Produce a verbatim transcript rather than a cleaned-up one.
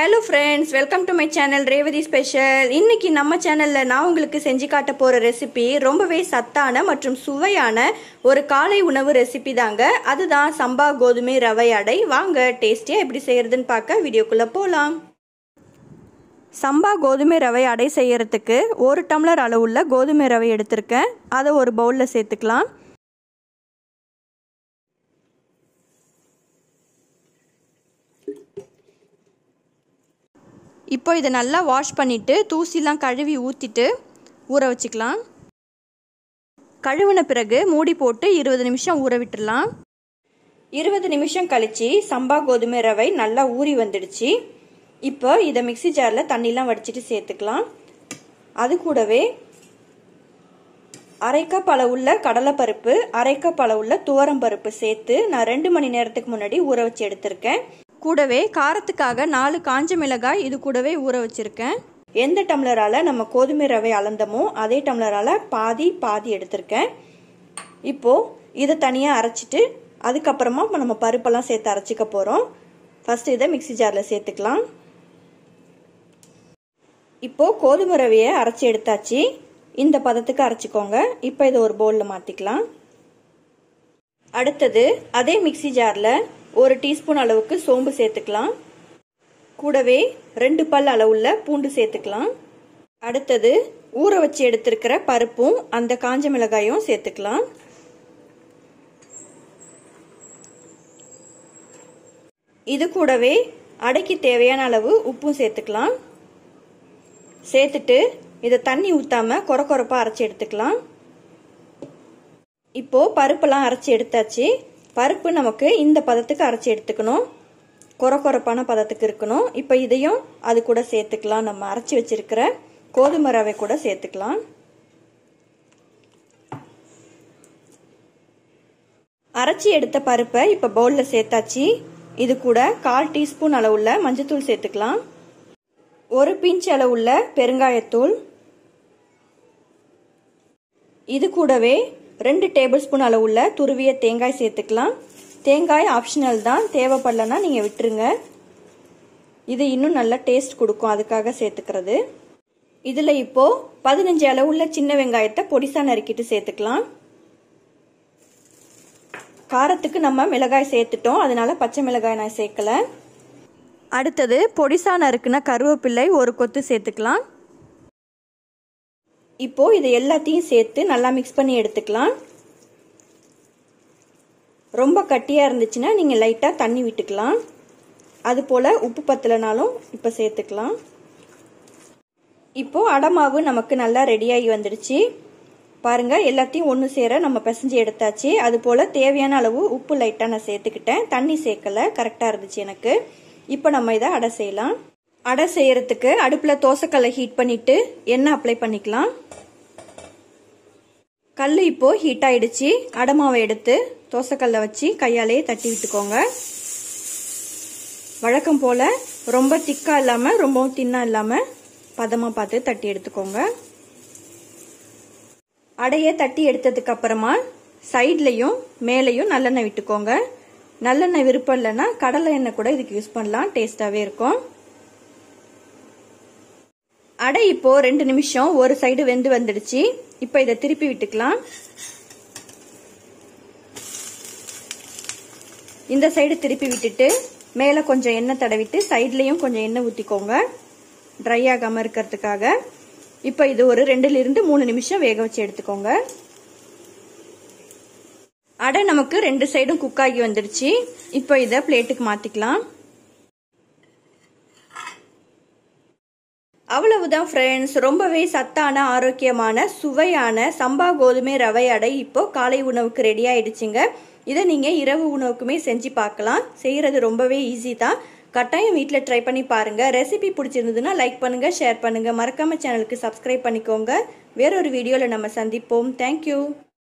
Hello friends, welcome to my channel Rava Special. இன்னைக்கு நம்ம சேனல்ல நான் உங்களுக்கு செஞ்சு காட்ட போற ரெசிபி ரொம்பவே சத்தான மற்றும் சுவையான ஒரு காலை உணவு ரெசிபி தாங்க. அதுதான் சம்பா கோதுமை ரவை அடை. வாங்க டேஸ்டியா எப்படி செய்யறதுன்னு பார்க்க வீடியோக்குள்ள போலாம். சம்பா கோதுமை ரவை அடை செய்யறதுக்கு ஒரு டம்ளர் அளவுள்ள கோதுமை ரவை எடுத்துர்க்கேன். அதை ஒரு பவுல்ல சேர்த்துக்கலாம். இப்போ இதை நல்லா வாஷ் பண்ணிவிட்டு தூசிலாம் கழுவி ஊற்றிட்டு ஊற வச்சுக்கலாம். கழுவின பிறகு மூடி போட்டு இருபது நிமிஷம் ஊற விட்டுடலாம். இருபது நிமிஷம் கழித்து சம்பா கோதுமை ரவை நல்லா ஊறி வந்துடுச்சு. இப்போ இதை மிக்சி ஜாரில் தண்ணிலாம் வடிச்சிட்டு சேர்த்துக்கலாம். அது கூடவே அரை கப் அளவுள்ள கடலைப்பருப்பு, அரை கப் அளவுள்ள துவரம் பருப்பு சேர்த்து நான் ரெண்டு மணி நேரத்துக்கு முன்னாடி ஊற வச்சு எடுத்திருக்கேன். கூடவே காரத்துக்காக நாலு காஞ்ச மிளகாய் இது கூடவே ஊற வச்சிருக்கேன். எந்த டம்ளரால் நம்ம கோதுமை ரவை அளந்தமோ அதே டம்ளரால் பாதி பாதி எடுத்திருக்கேன். இப்போது இதை தனியாக அரைச்சிட்டு அதுக்கப்புறமா நம்ம பருப்பெல்லாம் சேர்த்து அரைச்சிக்க போகிறோம். ஃபஸ்ட்டு இதை மிக்சி ஜாரில் சேர்த்துக்கலாம். இப்போது கோதுமை ரவையை அரைச்சி எடுத்தாச்சு. இந்த பதத்துக்கு அரைச்சிக்கோங்க. இப்போ இதை ஒரு பவுலில் மாற்றிக்கலாம். அடுத்தது அதே மிக்சி ஜாரில் ஒரு டீஸ்பூன் அளவுக்கு சோம்பு சேர்த்துக்கலாம். கூடவே ரெண்டு பல் அளவுள்ள பூண்டு சேர்த்துக்கலாம். அடுத்தது ஊற வச்சு எடுத்திருக்கிற பருப்பும் அந்த காஞ்ச மிளகாயும் சேர்த்துக்கலாம். இது கூடவே அடைக்கு தேவையான அளவு உப்பும் சேர்த்துக்கலாம். சேர்த்துட்டு இதை தண்ணி ஊற்றாம கொர கொரப்பாக அரைச்சி எடுத்துக்கலாம். இப்போ பருப்பெல்லாம் அரைச்சி எடுத்தாச்சு. பருப்பு நமக்கு இந்த பதத்துக்கு அரைச்சி எடுத்துக்கணும். கொர கொரப்பான பதத்துக்கு இருக்கணும். இப்போ இதையும் அது கூட சேர்த்துக்கலாம். நம்ம அரைச்சி வச்சிருக்கிற கோதுமை ரவை கூட சேர்த்துக்கலாம். அரைச்சி எடுத்த பருப்பை இப்போ பவுலில் சேர்த்தாச்சு. இது கூட கால் டீஸ்பூன் அளவுள்ள மஞ்சத்தூள் சேர்த்துக்கலாம். ஒரு பிஞ்ச் அளவுள்ள பெருங்காயத்தூள், இது கூடவே ரெண்டு டேபிள் ஸ்பூன் அளவுள்ள துருவிய தேங்காய் சேர்த்துக்கலாம். தேங்காய் ஆப்ஷனல் தான், தேவைப்படலன்னா நீங்கள் விட்டுருங்க. இது இன்னும் நல்லா டேஸ்ட் கொடுக்கும், அதுக்காக சேர்த்துக்கிறது. இதில் இப்போது பதினஞ்சு அளவுள்ள சின்ன வெங்காயத்தை பொடிசா நறுக்கிட்டு சேர்த்துக்கலாம். காரத்துக்கு நம்ம மிளகாய் சேர்த்துட்டோம், அதனால பச்சை மிளகாய் நான் சேர்க்கல. அடுத்தது பொடிசா நறுக்குன கருவேப்பிள்ளை ஒரு கொத்து சேர்த்துக்கலாம். இப்போ இதை எல்லாத்தையும் சேர்த்து நல்லா மிக்ஸ் பண்ணி எடுத்துக்கலாம். ரொம்ப கட்டியாக இருந்துச்சுன்னா நீங்கள் லைட்டாக தண்ணி விட்டுக்கலாம். அது போல் உப்பு பத்தலைனாலும் இப்போ சேர்த்துக்கலாம். இப்போ அடமாவு நமக்கு நல்லா ரெடியாகி வந்துடுச்சு. பாருங்கள், எல்லாத்தையும் ஒன்று சேர நம்ம பிசைஞ்சு எடுத்தாச்சு. அது போல் தேவையான அளவு உப்பு லைட்டாக நான் சேர்த்துக்கிட்டேன். தண்ணி சேர்க்கலை, கரெக்டாக இருந்துச்சு எனக்கு. இப்போ நம்ம இதை அடை செய்யலாம். அடை செய்யறதுக்கு அடுப்பில் தோசைக்கல்லை ஹீட் பண்ணிட்டு எண்ணெய் அப்ளை பண்ணிக்கலாம். கல் இப்போ ஹீட் ஆயிடுச்சு. அடமாவை எடுத்து தோசைக்கல்லை வச்சு கையாலேயே தட்டி விட்டுக்கோங்க. வழக்கம் போல ரொம்ப திக்கா இல்லாம ரொம்பவும் தின்னா இல்லாம பதமா பார்த்து தட்டி எடுத்துக்கோங்க. அடையை தட்டி எடுத்ததுக்கு அப்புறமா சைட்லையும் மேலையும் நல்லெண்ணெய் விட்டுக்கோங்க. நல்லெண்ணெய் விருப்பம் இல்லைன்னா கடலை எண்ணெய் கூட இதுக்கு யூஸ் பண்ணலாம், டேஸ்டாவே இருக்கும். அடை இப்போ ரெண்டு நிமிஷம் ஒரு சைடு வெந்து வந்துடுச்சு. இப்போ இதை திருப்பி விட்டுக்கலாம். இந்த சைடு திருப்பி விட்டுட்டு மேலே கொஞ்சம் எண்ணெய் தடவிட்டு சைட்லையும் கொஞ்சம் எண்ணெய் ஊற்றிக்கோங்க, ட்ரை ஆகாமல் இருக்கிறதுக்காக. இப்போ இது ஒரு ரெண்டுல இருந்து மூணு நிமிஷம் வேக வச்சு எடுத்துக்கோங்க. அடை நமக்கு ரெண்டு சைடும் குக் ஆகி வந்துடுச்சு. இப்போ இதை பிளேட்டுக்கு மாற்றிக்கலாம். அவ்வளவுதான் ஃப்ரெண்ட்ஸ், ரொம்பவே சத்தான ஆரோக்கியமான சுவையான சம்பா கோதுமை ரவை அடை இப்போ காலை உணவுக்கு ரெடி ஆயிடுச்சுங்க. இதை நீங்கள் இரவு உணவுக்குமே செஞ்சு பார்க்கலாம். செய்கிறது ரொம்பவே ஈஸி தான். கட்டாயம் வீட்டில் ட்ரை பண்ணி பாருங்கள். ரெசிபி பிடிச்சிருந்ததுன்னா லைக் பண்ணுங்கள், ஷேர் பண்ணுங்கள். மறக்காமல் சேனலுக்கு சப்ஸ்கிரைப் பண்ணிக்கோங்க. வேறொரு வீடியோவில் நம்ம சந்திப்போம். தேங்க்யூ.